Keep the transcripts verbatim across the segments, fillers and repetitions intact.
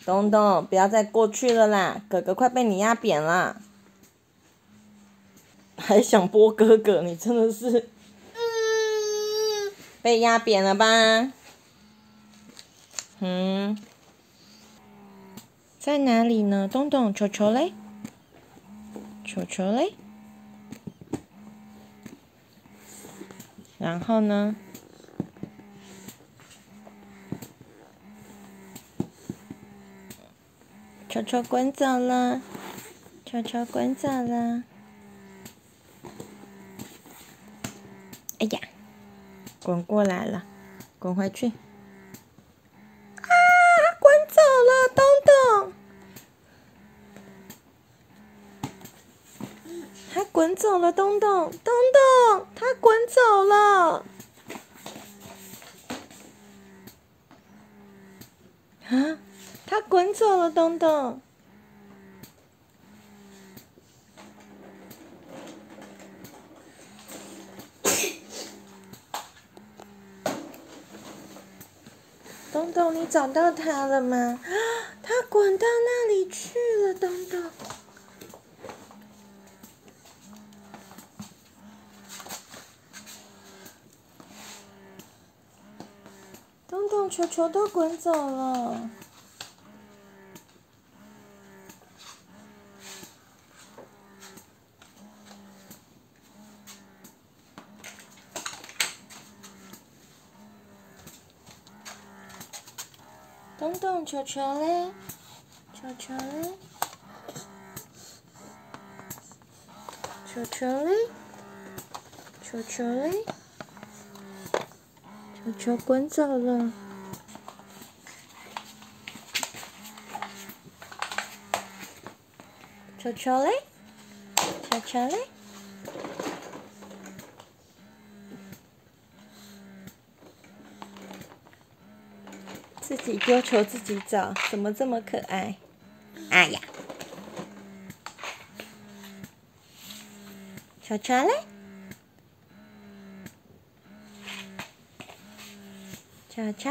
东东，不要再过去了啦，哥哥快被你压扁了。还想拨哥哥，你真的是被压扁了吧？嗯，在哪里呢？东东，球球嘞？球球嘞？然后呢？球球滚走了，球球滚走了。哎呀，滚过来了，滚回去。啊，滚走了，东东。他滚走了，东东，东东，他滚走了。啊，他滚走了，东东。东东，你找到他了吗？啊，他滚到那里去了，东东。东东，球球都滚走了。东东，球球嘞？球球嘞？球球嘞？球球嘞？球球滚走了。球球嘞？球球嘞？自己丢球自己找，怎么这么可爱？哎呀！球球嘞？球球？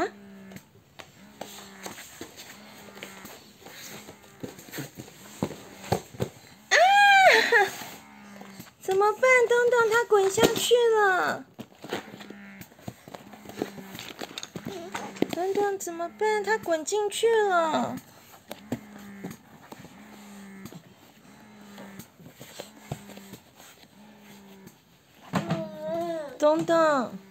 啊！怎么办，东东？他滚下去了。东东怎么办？他滚进去了。东东。